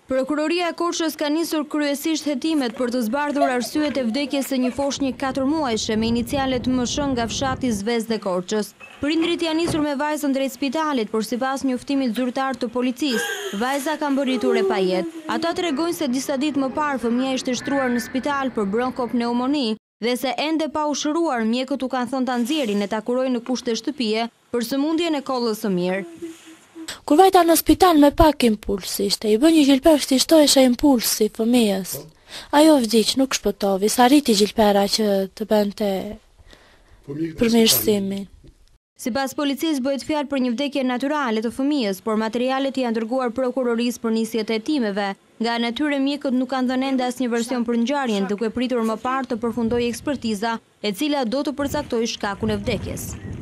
Prokuroria e Korçës ka nisur kryesisht hetimet për të zbardhur arsyet e vdekjes së një foshnjë 4 muajshe me inicialet MSH nga fshati Zvezdë e Korçës. Prindrit janë nisur me vajzën drejt spitalit, por sipas njoftimit zyrtar të policisë, vajza ka mbërritur e pa jetë. Ata tregojnë se disa ditë më parë fëmia ishte shtruar në spital për bronkopneumoni dhe se ende pa u shëruar mjekët u kanë thënë ta nxjerrin e ta kurojnë në kushte shtëpie për sëmundjen e kollës së mirë. Kur vajta në spital me pak impuls ishte, i bë një gjilper që ishte impulsi fëmijës. Ajo vdiq, nuk shpëtovi, sa rriti gjilpera që të bënte përmirësimin. Sipas policisë bëhet fjalë për një vdekje natyrale të fëmijës, por materialet janë dërguar prokurorisë për nisje të hetimeve. Nga ana tyre mjekët nuk kanë dhënë ende asnjë version për ngjarjen, duke pritur më parë të përfundojë ekspertiza, e cila do të përcaktojë shkakun e vdekjes.